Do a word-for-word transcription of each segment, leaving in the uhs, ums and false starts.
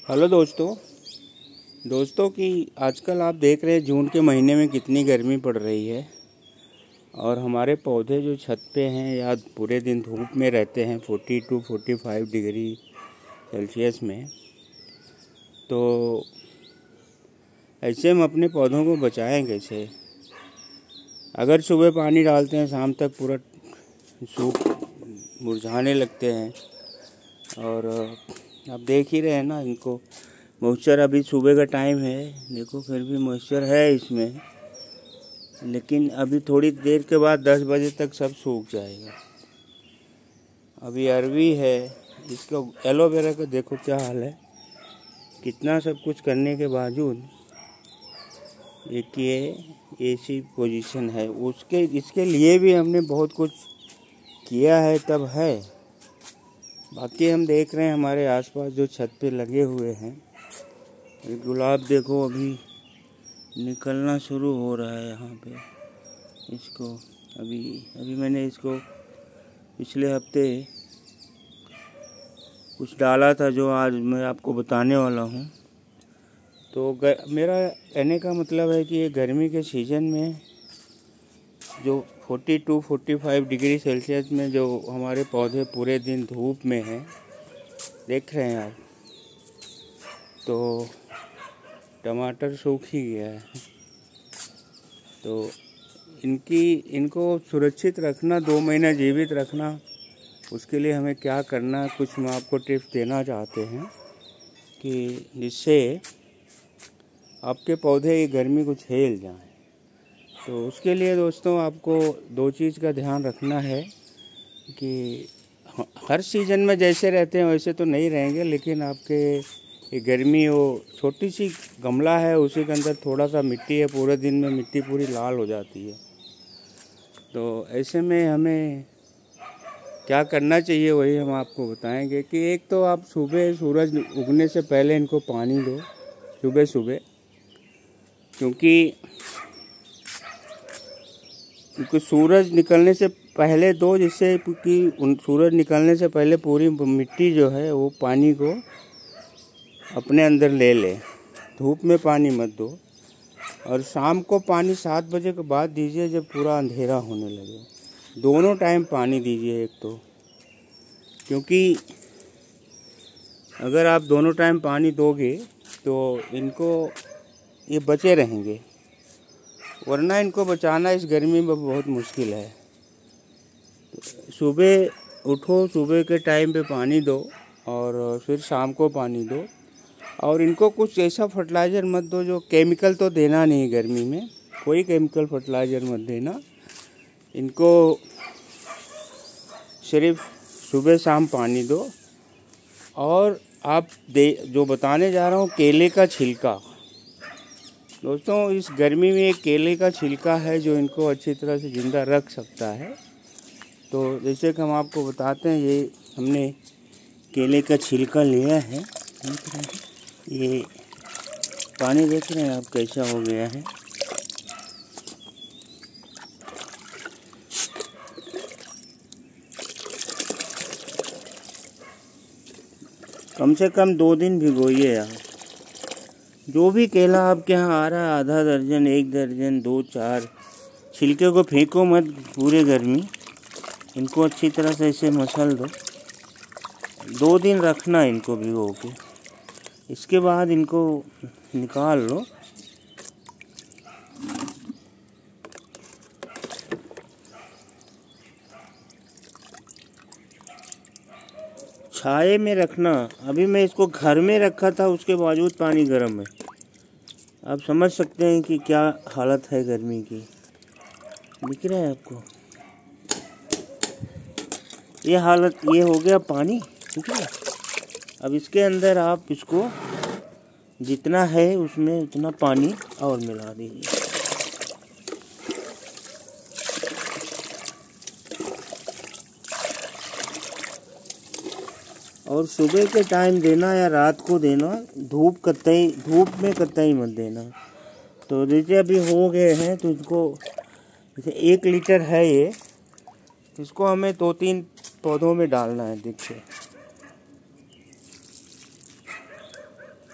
Hello दोस्तों दोस्तों कि आजकल आप देख रहे हैं जून के महीने में कितनी गर्मी पड़ रही है और हमारे पौधे जो छत पे हैं या पूरे दिन धूप में रहते हैं forty two forty five degree Celsius में। तो ऐसे हम अपने पौधों को बचाएं कैसे? अगर सुबह पानी डालते हैं शाम तक पूरा सूख मुरझाने लगते हैं। और आप देख ही रहे हैं ना, इनको मॉइस्चर अभी सुबह का टाइम है, देखो फिर भी मॉइस्चर है इसमें, लेकिन अभी थोड़ी देर के बाद दस बजे तक सब सूख जाएगा। अभी अरवी है, इसका एलोवेरा का देखो क्या हाल है। कितना सब कुछ करने के बावजूद एक ये ऐसी पोजीशन है। उसके इसके लिए भी हमने बहुत कुछ किया है तब है। बाकी हम देख रहे हैं हमारे आसपास जो छत पे लगे हुए हैं, गुलाब देखो अभी निकलना शुरू हो रहा है यहाँ पे। इसको अभी अभी मैंने इसको पिछले हफ्ते कुछ डाला था जो आज मैं आपको बताने वाला हूँ। तो मेरा कहने का मतलब है कि ये गर्मी के सीज़न में जो forty two forty five degree Celsius में जो हमारे पौधे पूरे दिन धूप में हैं, देख रहे हैं आप, तो टमाटर सूख ही गया है। तो इनकी इनको सुरक्षित रखना, दो महीना जीवित रखना, उसके लिए हमें क्या करना, कुछ हम आपको टिप्स देना चाहते हैं कि जिससे आपके पौधे ये गर्मी को झेल जाएं। तो उसके लिए दोस्तों आपको दो चीज़ का ध्यान रखना है कि हर सीज़न में जैसे रहते हैं वैसे तो नहीं रहेंगे, लेकिन आपके ये गर्मी हो, छोटी सी गमला है उसी के अंदर थोड़ा सा मिट्टी है, पूरे दिन में मिट्टी पूरी लाल हो जाती है। तो ऐसे में हमें क्या करना चाहिए वही हम आपको बताएंगे कि एक तो आप सुबह सूरज उगने से पहले इनको पानी दो, सुबह सुबह, क्योंकि क्योंकि सूरज निकलने से पहले दो, जिससे कि सूरज निकलने से पहले पूरी मिट्टी जो है वो पानी को अपने अंदर ले ले। धूप में पानी मत दो, और शाम को पानी सात बजे के बाद दीजिए जब पूरा अंधेरा होने लगे। दोनों टाइम पानी दीजिए एक तो, क्योंकि अगर आप दोनों टाइम पानी दोगे तो इनको ये बचे रहेंगे, वरना इनको बचाना इस गर्मी में बहुत मुश्किल है। सुबह उठो, सुबह के टाइम पे पानी दो और फिर शाम को पानी दो। और इनको कुछ ऐसा फर्टिलाइज़र मत दो जो केमिकल, तो देना नहीं, गर्मी में कोई केमिकल फर्टिलाइज़र मत देना। इनको सिर्फ सुबह शाम पानी दो। और आप दे जो बताने जा रहा हूँ, केले का छिलका, दोस्तों इस गर्मी में एक केले का छिलका है जो इनको अच्छी तरह से ज़िंदा रख सकता है। तो जैसे कि हम आपको बताते हैं, ये हमने केले का छिलका लिया है, ये पानी देख रहे हैं आप कैसा हो गया है। कम से कम दो दिन भिगोइए आप। जो भी केला आपके यहाँ आ रहा है, आधा दर्जन, एक दर्जन, दो चार, छिलके को फेंको मत पूरे गर्मी। इनको अच्छी तरह से इसे मसल दो, दो दिन रखना इनको भिगो के। इसके बाद इनको निकाल लो। छाये में रखना। अभी मैं इसको घर में रखा था, उसके बावजूद पानी गर्म है। आप समझ सकते हैं कि क्या हालत है गर्मी की। दिख रहा है आपको ये हालत, ये हो गया पानी, ठीक है। अब इसके अंदर आप इसको जितना है उसमें उतना पानी और मिला दीजिए। और सुबह के टाइम देना या रात को देना, धूप कतई धूप में कतई मत देना। तो जैसे अभी हो गए हैं, तो इसको जैसे एक लीटर है ये, इसको हमें दो तीन पौधों में डालना है। देखिए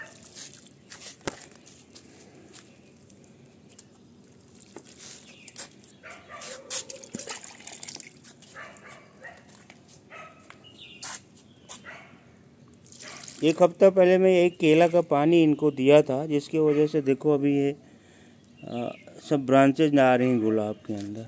एक हफ्ता पहले मैं एक केला का पानी इनको दिया था, जिसकी वजह से देखो अभी ये आ, सब ब्रांचेज आ रही हैं गुलाब के अंदर।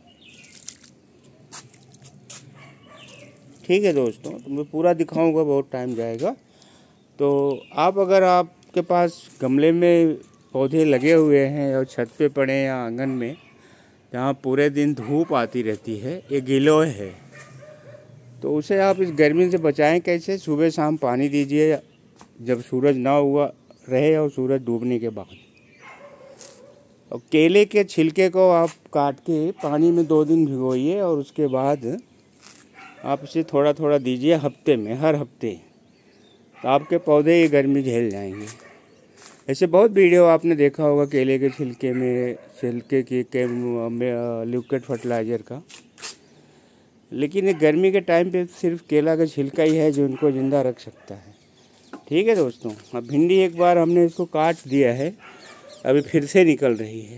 ठीक है दोस्तों, तो मैं पूरा दिखाऊंगा, बहुत टाइम जाएगा। तो आप अगर आपके पास गमले में पौधे लगे हुए हैं और छत पे पड़े हैं या आंगन में जहाँ पूरे दिन धूप आती रहती है, ये गिलोय है, तो उसे आप इस गर्मी से बचाएं कैसे? सुबह शाम पानी दीजिए जब सूरज ना हुआ रहे और सूरज डूबने के बाद। और केले के छिलके को आप काट के पानी में दो दिन भिगोइए और उसके बाद आप इसे थोड़ा थोड़ा दीजिए हफ्ते में, हर हफ्ते, तो आपके पौधे ये गर्मी झेल जाएंगे। ऐसे बहुत वीडियो आपने देखा होगा केले के छिलके में छिलके की के लिक्विड फर्टिलाइज़र का, लेकिन ये गर्मी के टाइम पे सिर्फ केला का छिलका ही है जो इनको ज़िंदा रख सकता है। ठीक है दोस्तों, अब भिंडी एक बार हमने इसको काट दिया है, अभी फिर से निकल रही है।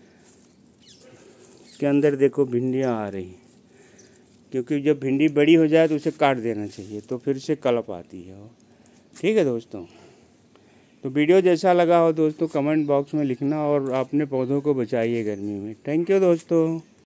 इसके अंदर देखो भिंडियाँ आ रही, क्योंकि जब भिंडी बड़ी हो जाए तो उसे काट देना चाहिए, तो फिर से कलप आती है वो। ठीक है दोस्तों, तो वीडियो जैसा लगा हो दोस्तों कमेंट बॉक्स में लिखना और अपने पौधों को बचाइए गर्मी में। थैंक यू दोस्तों।